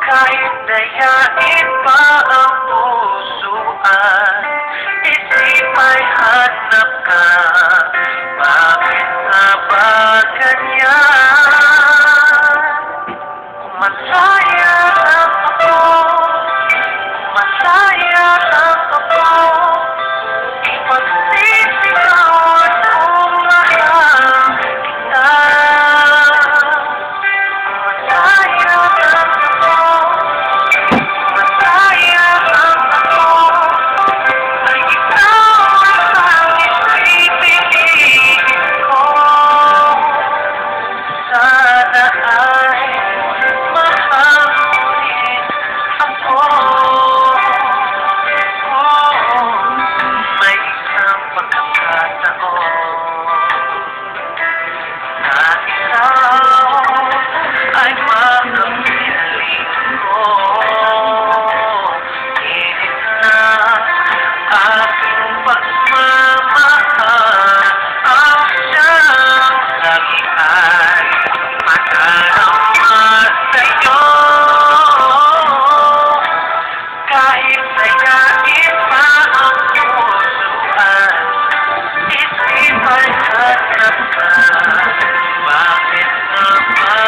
Kahit dayain pa ang pusuan, isip ay hanap ka. Bakit nga ba ganyan? Masaya lang ako, masaya lang ako. Ipagsisigawan kung mahal kita. Masaya lang ako, masaya lang ako. Ay ikaw ang langit ibigin ko. Sana ay mahal mo rin ako. May isang pagkakataon na ikaw ay makapiling ko. Init na aking pagmamahal, ang siyang lagi ay madarama sa'yo. Kahit dayain pa ang pusuan, isip ay hanap ka. Bakit nga ba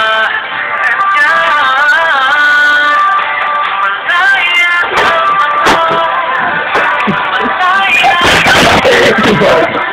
ganyan? Malaya lang ako, malaya lang ako.